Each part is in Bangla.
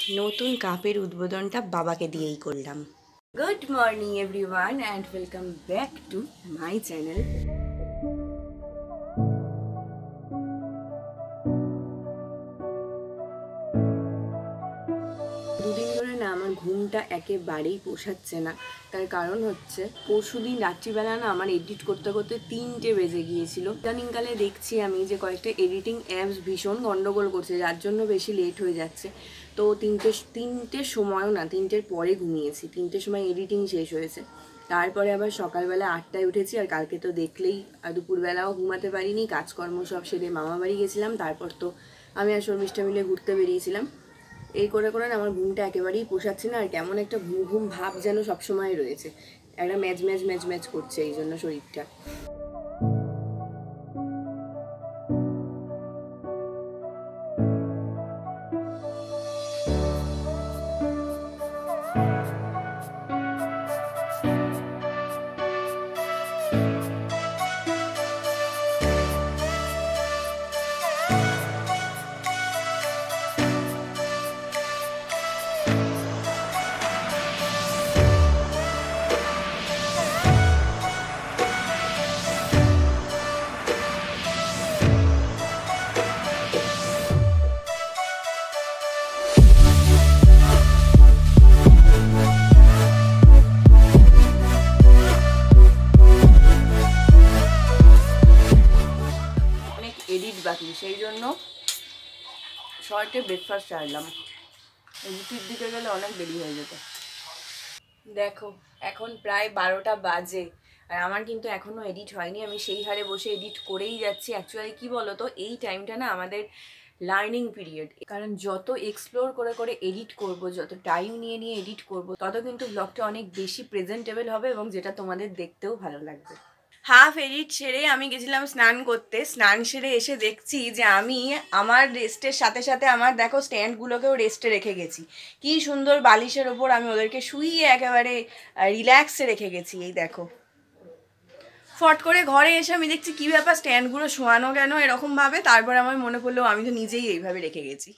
নতুন কাপের উদ্বোধনটা বাবাকে দিয়েই করলাম। Good morning everyone and welcome back to my channel. দুদিন ধরে না আমার ঘুমটা একেবারেই পোষাচ্ছে না। তার কারণ হচ্ছে পরশুদিন রাত্রিবেলা না আমার এডিট করতে করতে 3টে বেজে গিয়েছিল। ইদানিংকালে দেখছি আমি যে কয়েকটা এডিটিং অ্যাপস ভীষণ গন্ডগোল করছে, যার জন্য বেশি লেট হয়ে যাচ্ছে। তো তিনটের সময়ও না, 3টের পরে ঘুমিয়েছি, 3টের সময় এডিটিং শেষ হয়েছে। তারপরে আবার সকালবেলা 8টায় উঠেছি। আর কালকে তো দেখলেই দুপুরবেলাও ঘুমাতে পারিনি, কাজকর্ম সব সেরে মামা বাড়ি গেছিলাম। তারপর তো আমি আর শর্মিষ্ঠা মিলে ঘুরতে বেরিয়েছিলাম। এই করে করে না আমার ঘুমটা একেবারেই পোষাচ্ছে না। আর কেমন একটা ঘুম ঘুম ভাব যেন সবসময় রয়েছে, একটা ম্যাচ করছে এই জন্য শরীরটা। এডিট বাকি, সেই জন্য শর্টে ব্রেকফাস্ট চাইলাম। রুটির দিকে গেলে অনেক দেরি হয়ে যেত। দেখো এখন প্রায় 12টা বাজে আর আমার কিন্তু এখনও এডিট হয়নি। আমি সেই হারে বসে এডিট করেই যাচ্ছি। অ্যাকচুয়ালি কি বলো তো, এই টাইমটা না আমাদের লার্নিং পিরিয়ড। কারণ যত এক্সপ্লোর করে করে এডিট করব, যত টাইম নিয়ে নিয়ে এডিট করব, তত কিন্তু ব্লগটা অনেক বেশি প্রেজেন্টেবল হবে এবং যেটা তোমাদের দেখতেও ভালো লাগবে। হাফ এডিট সেরে আমি গেছিলাম স্নান করতে। স্নান সেরে এসে দেখছি যে আমি আমার রেস্টের সাথে সাথে আমার দেখো স্ট্যান্ডগুলোকেও রেস্টে রেখে গেছি। কি সুন্দর বালিশের ওপর আমি ওদেরকে শুইয়ে একেবারে রিল্যাক্সে রেখে গেছি। এই দেখো, ফট করে ঘরে এসে আমি দেখছি কী ব্যাপার, স্ট্যান্ডগুলো শোয়ানো কেন এরকমভাবে। তারপর আমার মনে পড়লো আমি তো নিজেই এইভাবে রেখে গেছি।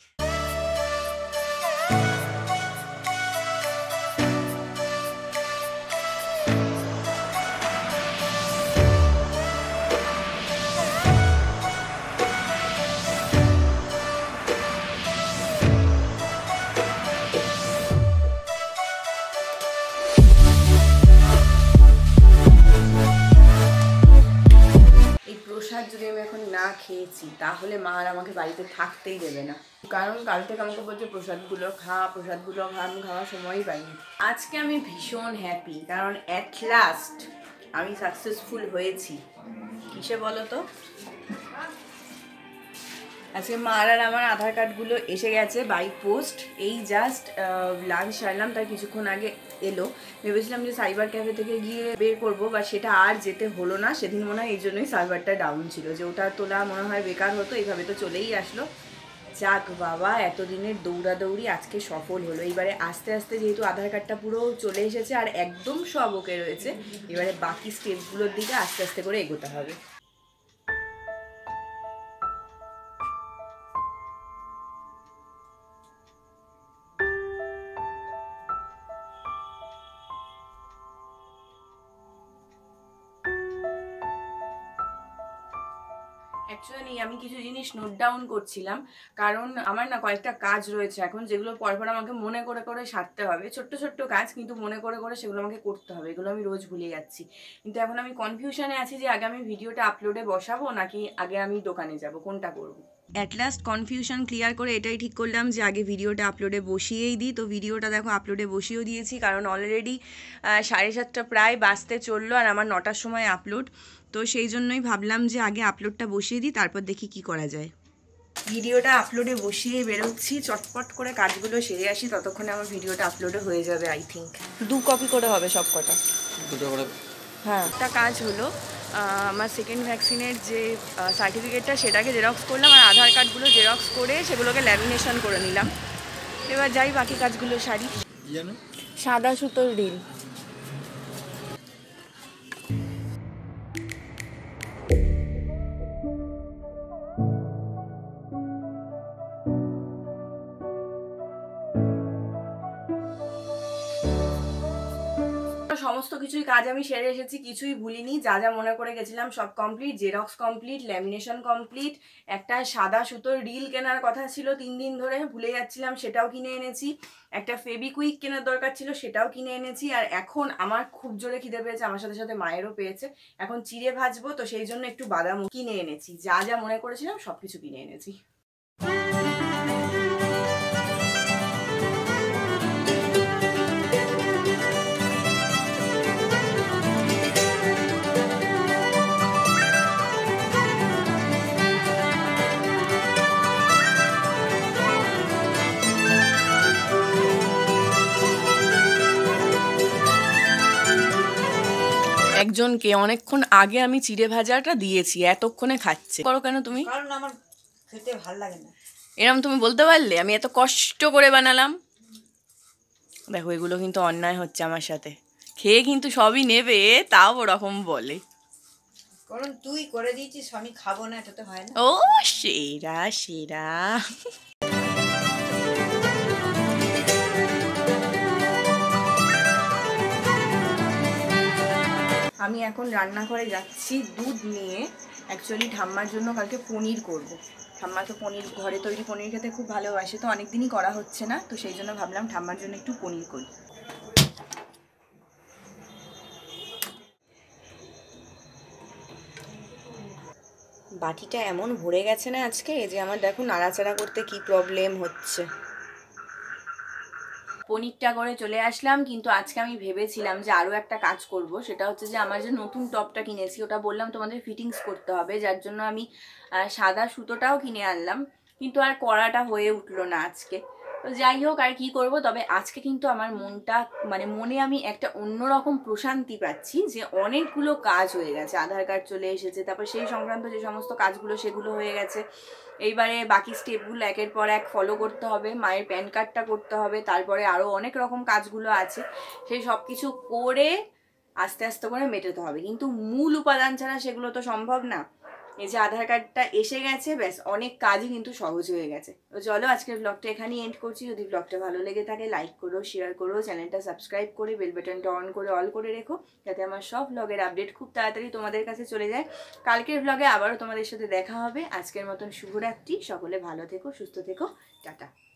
প্রসাদ যদি আমি এখন না খেয়েছি তাহলে মা আর আমাকে বাড়িতে থাকতেই দেবে না। কারণ কাল থেকে আমাকে বলছে প্রসাদগুলো খা। আমি খাওয়ার সময়ই পাইনি। আজকে আমি ভীষণ হ্যাপি, কারণ অ্যাট লাস্ট আমি সাকসেসফুল হয়েছি। কিসে বলো তো, আজকে মার আর আমার আধার কার্ডগুলো এসে গেছে বাই পোস্ট। এই জাস্ট লাঞ্চ সারলাম, তার কিছুক্ষণ আগে এলো। ভেবেছিলাম যে সাইবার ক্যাফে থেকে গিয়ে বের করবো, বা সেটা আর যেতে হলো না। সেদিন মনে হয় এই জন্যই সার্ভারটা ডাউন ছিল, যে ওটা তোলা মনে হয় বেকার হতো। এইভাবে তো চলেই আসলো। যাক বাবা, এতদিনের দৌড়াদৌড়ি আজকে সফল হলো। এইবারে আস্তে আস্তে যেহেতু আধার কার্ডটা পুরো চলে এসেছে আর একদম সব ওকে রয়েছে, এবারে বাকি স্টেপগুলোর দিকে আস্তে আস্তে করে এগোতে হবে। অ্যাকচুয়ালি আমি কিছু জিনিস নোট ডাউন করছিলাম, কারণ আমার না কয়েকটা কাজ রয়েছে এখন, যেগুলো পরপর আমাকে মনে করে করে সারতে হবে। ছোট্ট ছোট্ট কাজ, কিন্তু মনে করে করে সেগুলো আমাকে করতে হবে। এগুলো আমি রোজ ভুলে যাচ্ছি। কিন্তু এখন আমি কনফিউশনে আছি যে আগে আমি ভিডিওটা আপলোডে বসাবো নাকি আগে আমি দোকানে যাব, কোনটা করবো। অ্যাট লাস্ট কনফিউশন ক্লিয়ার করে এটাই ঠিক করলাম যে আগে ভিডিওটা আপলোডে বসিয়েই দিই। তো ভিডিওটা দেখো আপলোডে বসিয়েও দিয়েছি, কারণ অলরেডি 7:30 প্রায় বাজতে চললো আর আমার 9টার সময় আপলোড। তো সেই জন্যই ভাবলাম যে আগে আপলোডটা বসিয়ে দিই, তারপর দেখি কি করা যায়। ভিডিওটা আপলোডে বসিয়ে বেরোচ্ছি, চটপট করে কাজগুলো সেরে আসি, ততক্ষণে আমার ভিডিওটা আপলোডে হয়ে যাবে। আই থিঙ্ক 2 কপি করে হবে সব কটা। হ্যাঁ, একটা কাজ হলো, আমার সেকেন্ড ভ্যাকসিনের যে সার্টিফিকেটটা সেটাকে জেরক্স করলাম, আর আধার কার্ডগুলো জেরক্স করে সেগুলোকে ল্যামিনেশন করে নিলাম। এবার যাই বাকি কাজগুলো সারি। সাদা সুতোর রিল। সমস্ত কিছুই কাজ আমি সেরে এসেছি, কিছুই ভুলিনি। যা যা মনে করে গেছিলাম সব complete. Xerox complete, lamination complete. একটা সাদা সুতোর রিল কেনার কথা ছিল 3 দিন ধরে, ভুলে যাচ্ছিলাম, সেটাও কিনে এনেছি। একটা ফেবিকুইক কেনার দরকার ছিল, সেটাও কিনে এনেছি। আর এখন আমার খুব জোরে খিদে পেয়েছে, আমার সাথে সাথে মায়েরও পেয়েছে। এখন চিড়ে ভাজবো, তো সেই জন্য একটু বাদাম কিনে এনেছি। যা যা মনে করেছিলাম সবকিছু কিনে এনেছি। একজনকে অনেকক্ষণ আগে আমি চিড়ে ভাজাটা দিয়েছি, এতক্ষণে খাচ্ছে। করো কেন তুমি? কারণ আমার খেতে ভালো লাগে না। এরকম তুমি বলতে পারলে? আমি এত কষ্ট করে বানালাম। দেখো এগুলো কিন্তু অন্যায় হচ্ছে আমার সাথে। খেয়ে কিন্তু সবই নেবে, তাও ওরকম বলে। কারণ তুই করে দিয়েছিস, আমি খাবো না, এটা তো হয় না। ও সেরা সেরা। আমি এখন রান্নাঘরে যাচ্ছি দুধ নিয়ে। অ্যাকচুয়ালি ঠাম্মার জন্য কালকে পনির করব। ঠাম্মা তো পনির, ঘরে তৈরি পনির খেতে খুব ভালোবাসে, তো অনেক দিনই করা হচ্ছে না, তো সেই জন্য ভাবলাম ঠাম্মার জন্য একটু পনির করি। বাটিটা এমন ভরে গেছে না আজকে, যে আমার দেখো নাড়াচাড়া করতে কি প্রবলেম হচ্ছে। পনিরটা করে চলে আসলাম, কিন্তু আজকে আমি ভেবেছিলাম যে আরও একটা কাজ করব। সেটা হচ্ছে যে আমার যে নতুন টপটা কিনেছি, ওটা বললাম তোমাদের ফিটিংস করতে হবে, যার জন্য আমি সাদা সুতোটাও কিনে আনলাম, কিন্তু আর করাটা হয়ে উঠলো না আজকে। তো যাই হোক, আর কি করব। তবে আজকে কিন্তু আমার মনটা, মানে মনে আমি একটা অন্যরকম প্রশান্তি পাচ্ছি, যে অনেকগুলো কাজ হয়ে গেছে। আধার কার্ড চলে এসেছে, তারপর সেই সংক্রান্ত যে সমস্ত কাজগুলো সেগুলো হয়ে গেছে। এইবারে বাকি স্টেপগুলো একের পর এক ফলো করতে হবে। মায়ের প্যান কার্ডটা করতে হবে, তারপরে আরও অনেক রকম কাজগুলো আছে, সেই সব কিছু করে আস্তে আস্তে করে মেটাতে হবে। কিন্তু মূল উপাদান ছাড়া সেগুলো তো সম্ভব না। এই যে আধার কার্ডটা এসে গেছে, ব্যাস অনেক কাজই কিন্তু সহজ হয়ে গেছে। তো চলো আজকের ব্লগটা এখানেই এন্ড করছি। যদি ব্লগটা ভালো লেগে থাকে লাইক করো, শেয়ার করো, চ্যানেলটা সাবস্ক্রাইব করে বেল বাটনটা অন করে অল করে রেখো, যাতে আমার সব ব্লগের আপডেট খুব তাড়াতাড়ি তোমাদের কাছে চলে যায়। কালকের ব্লগে আবারও তোমাদের সাথে দেখা হবে। আজকের মতন শুভরাত্রি, সকলে ভালো থেকো, সুস্থ থেকো, টাটা।